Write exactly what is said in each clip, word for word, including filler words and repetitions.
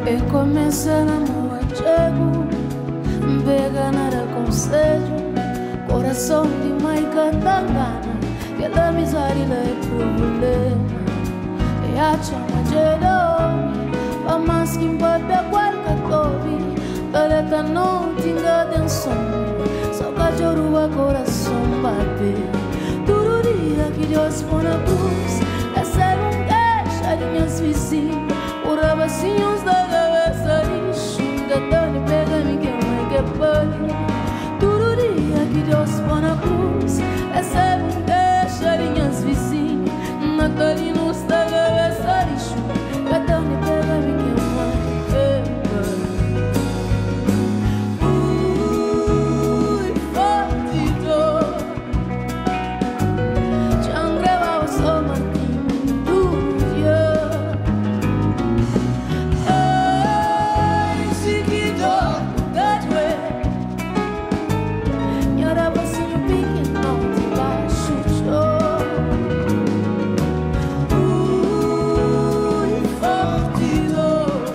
E começa na mão chego, pega nada conselho, coração de mãe catangana, que la miséria é problema. E a chama de dor, a mais que empata qualquer tobi, taleta não tinha atenção, só cachorro a coração bate. Todo dia que Deus põe na cruz, recebe um queixa de minhas vizinhas, por abacinhos da cabeça lixo, gatando e pega-me que mãe que pare. Todo dia que Deus põe na cruz, recebe um queixa de minhas vizinhas, natalinos da cabeça lixo, gatando e pega-me que mãe que pare. Ui, forte dor, Changreva o sol martinho do dia. Ai, se que dor, that way. Nhara você me pique, não te baixo choro. Ui, forte dor,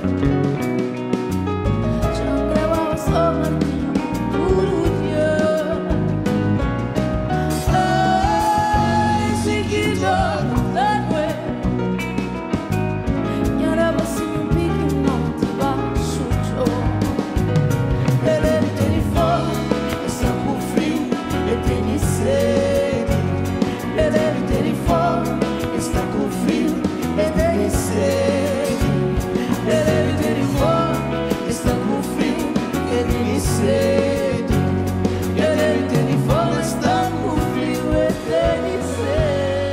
Changreva o sol martinho do dia. Ai, se que dor, that way. Nhara você me pique, não te baixo choro. Ele é telefone, está com frio, eu tenho sede. Ele é telefone, está com frio, eu tenho sede. Ele é telefone, está com frio, eu tenho sede. Ele é telefone, está com frio, eu tenho sede.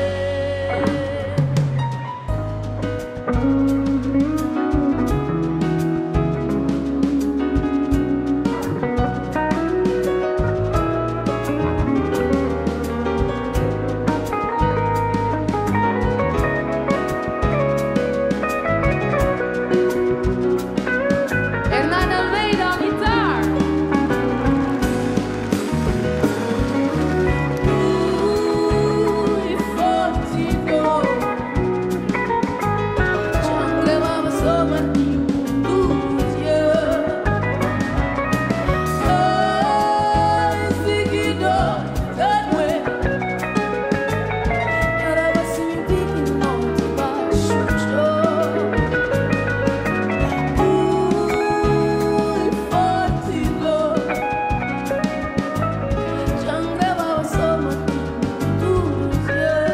Hernán Almeida on guitar. Ui, forte dor, Changreva o sol martinho do dia. Ai, se que dor, that way. Nhara você me pique, não te baixo choro. Ui, forte dor, Changreva o sol martinho do dia.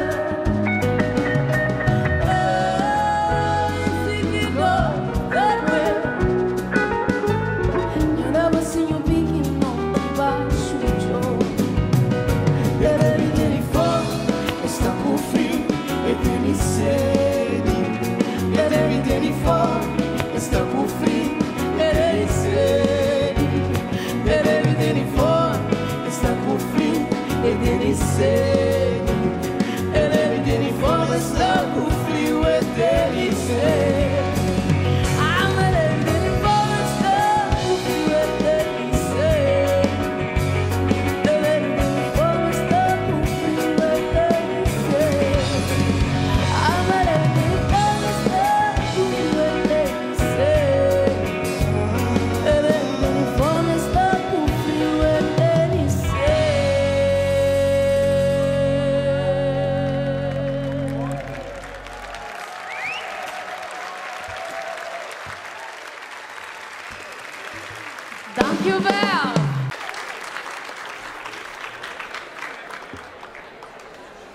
Ai, se que dor, that way. Nhara você me pique, não te baixo choro. Ele é telefone, está com frio, eu tenho sede. Ele é telefone, está com frio, eu tenho sede. Ele é telefone, está com frio, eu tenho sede. Ele é telefone, está com frio, eu tenho sede. I'm a little forester, you let say. The little forester, you let say. I'm a little forester, you let say. The little forester, you let say. Dank je wel.